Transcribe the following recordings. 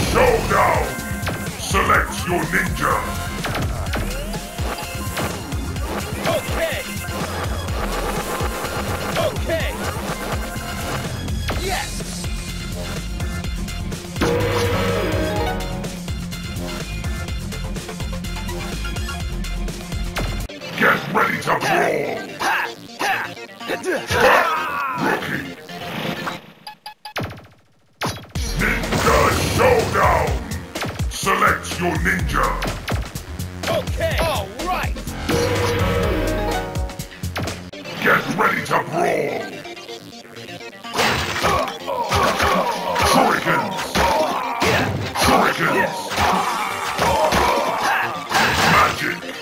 Showdown! Select your ninja! Okay! Okay! Yes! Get ready to brawl! Rookie! Ninja Showdown! Select your ninja! Okay! All right! Get ready to brawl! Shurikens! Shurikens! Magic!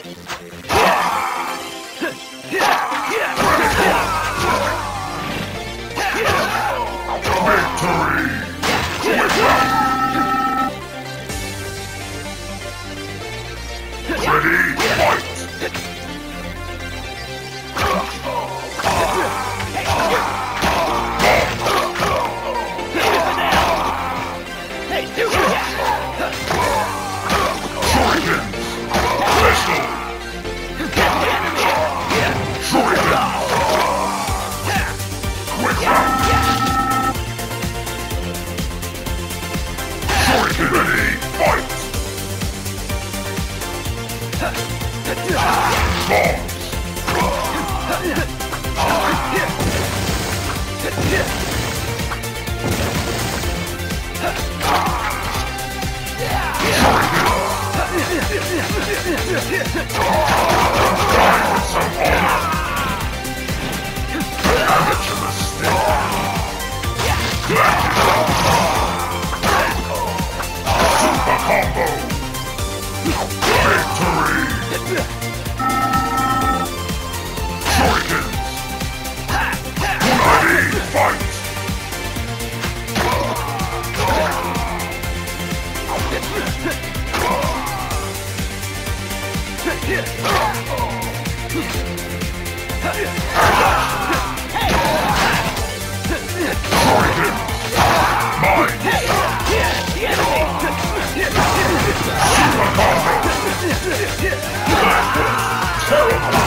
Victory! Ready, fight! Shurikens! Pistol! Shurikens! Quick round! Shuriken ready, fight! Bombs! Die with some honor! Amateur mistake! Galactic Super Combo! Victory! Shurikens! Ready, fight! Shurikens! Mine! Super Combo! That was terrible!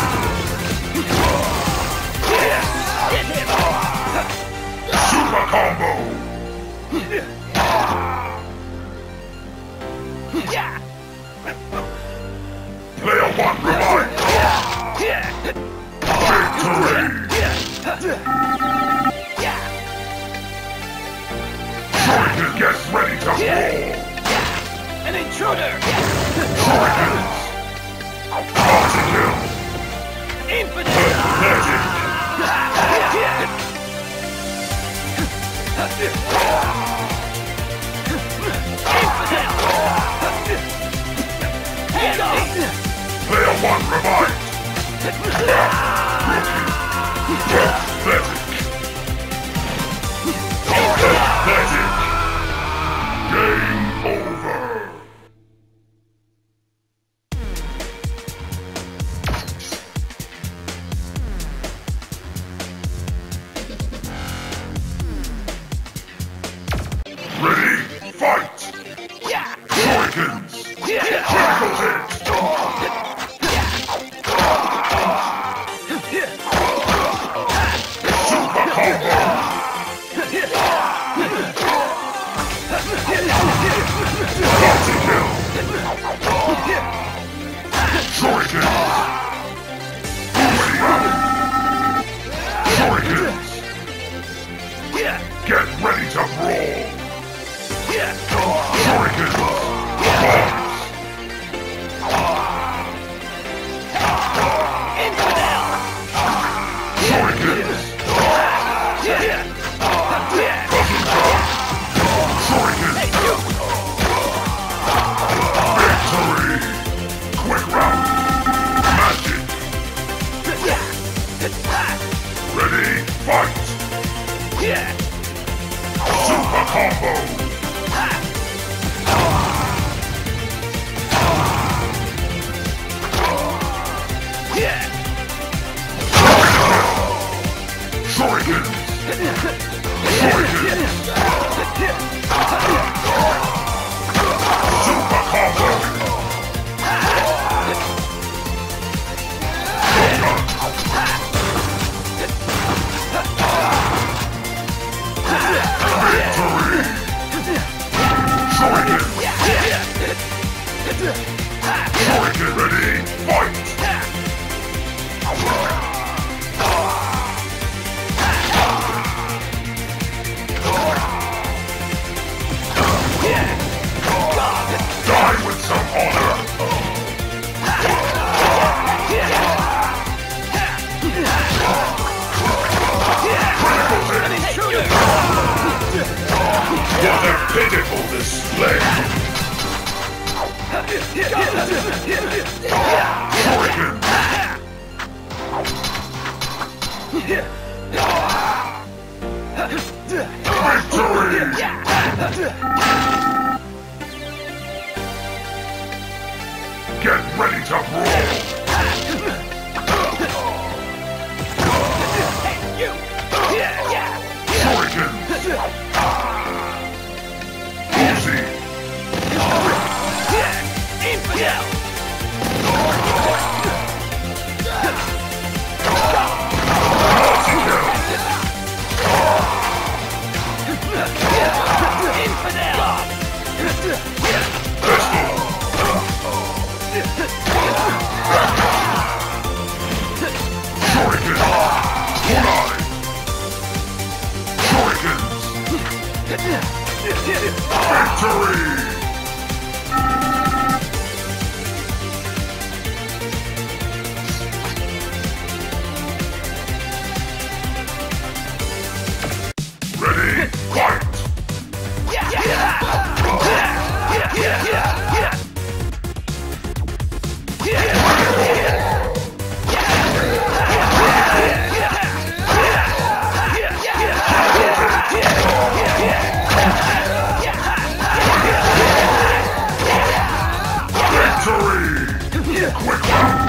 Super Combo! Player 1 revived! Victory! Shuriken gets ready to roll! An intruder! Shurikens! Multi-kill! Infidel! Pathetic! Player 1 revived! Rookie! Pathetic! Pathetic! Game over! Ready, fight! Shurikens! Critical hit! Super Combo! Multi-kill! Shurikens! Shurikens! Get ready to brawl! Shurikens! Bombs! Shurikens! Shurikens! Victory! Quick round! Magic! Ready, fight! Super Combo! Pitiful display! Shuriken! Victory! Get ready to brawl! Shuriken! Uzi! Infidel! Multi-kill! Infidel! Pistol! Shuriken! Kunai! Shurikens! Victory! Ready, fight! Victory! Quick round!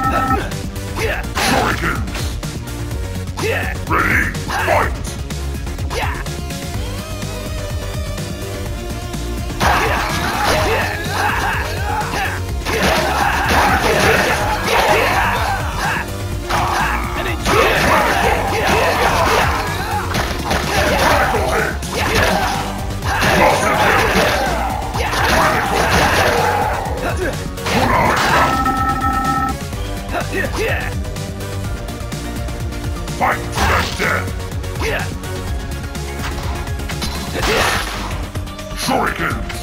Shurikens! Ready, fight! Fight to the death! Shurikens!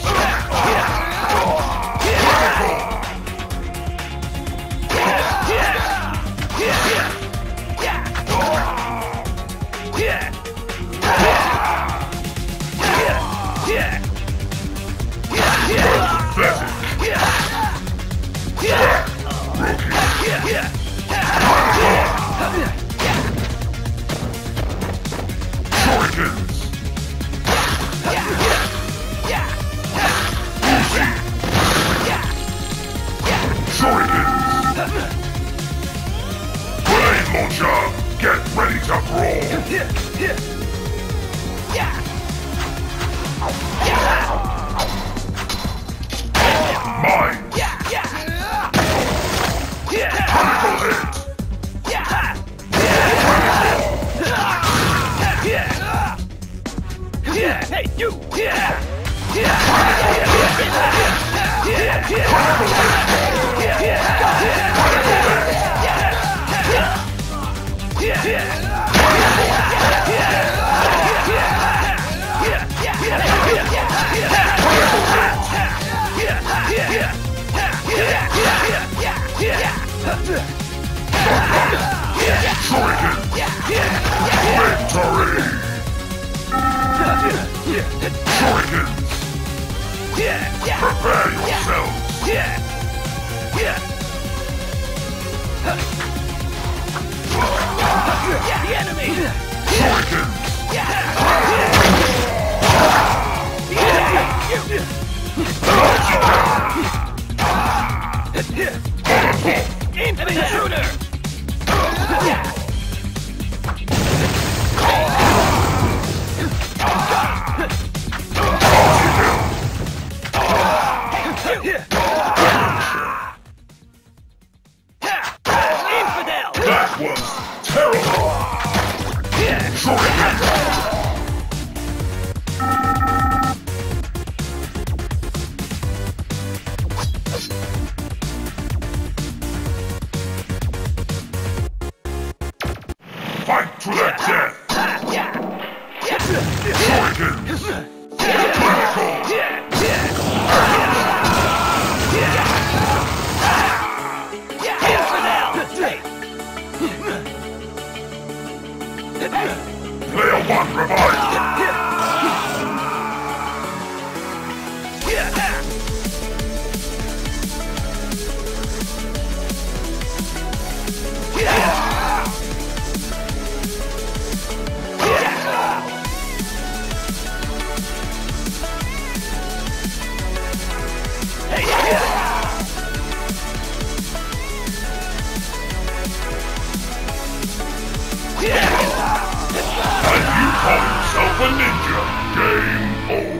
Shurikens! Shurikens! Grenade launcher! Get ready to brawl! Mine! Critical hit! Hey, you! Shuriken! Victory! Shurikens! Prepare yourselves! The enemy! Shurikens! An intruder! Infidel! That was terrible! Shuriken! Call yourself a ninja. Game over.